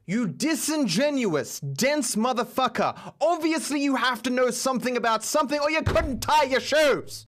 You disingenuous, dense motherfucker. Obviously you have to know something about something or you couldn't tie your shoes.